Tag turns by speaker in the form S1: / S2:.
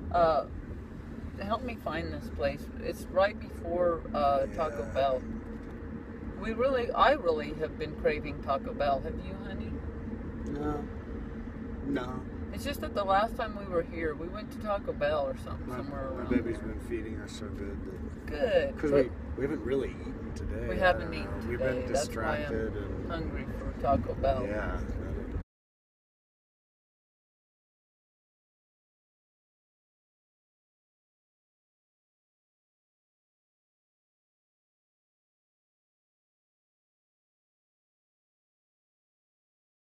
S1: Help me find this place. It's right before Taco Bell. I really have been craving Taco Bell. Have you, honey?
S2: No.
S1: It's just that the last time we were here, we went to Taco Bell or something, somewhere around.
S2: My baby's been feeding us so good.
S1: Good.
S2: Because we haven't really eaten today.
S1: We haven't eaten today.
S2: We've been distracted.
S1: That's why I'm hungry for Taco Bell.
S2: Yeah.